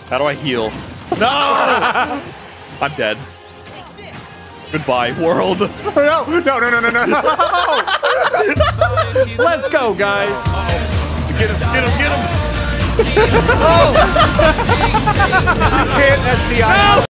How do I heal? No! I'm dead. Goodbye, world. No! Let's go, guys. Get him, get him, get him! Oh! You can't SDI.